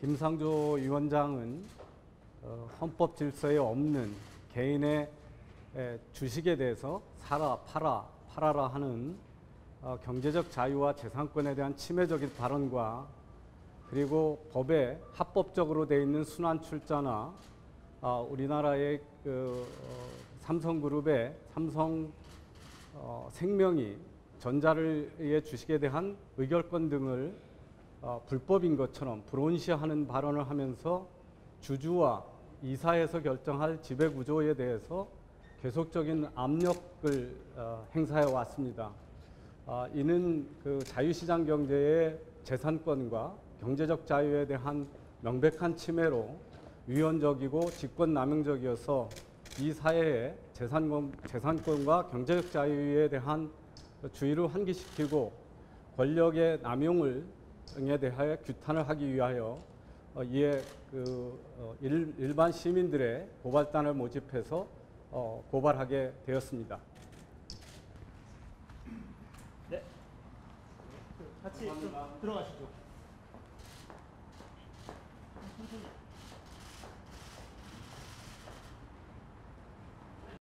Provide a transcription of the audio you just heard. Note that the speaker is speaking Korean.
김상조 위원장은 헌법 질서에 없는 개인의 주식에 대해서 사라, 팔아라 하는 경제적 자유와 재산권에 대한 침해적인 발언과 그리고 법에 합법적으로 되어 있는 순환 출자나 우리나라의 삼성그룹의 삼성 생명이 전자의 주식에 대한 의결권 등을 불법인 것처럼 불온시하는 발언을 하면서 주주와 이사에서 결정할 지배구조에 대해서 계속적인 압력을 행사해 왔습니다. 이는 자유시장 경제의 재산권과 경제적 자유에 대한 명백한 침해로 위헌적이고 직권남용적이어서 이 사회의 재산권과 경제적 자유에 대한 주의를 환기시키고 권력의 남용을 에 대하여 규탄을 하기 위하여 이에 일반 시민들의 고발단을 모집해서 고발하게 되었습니다. 네, 같이 들어가시죠. 천천히.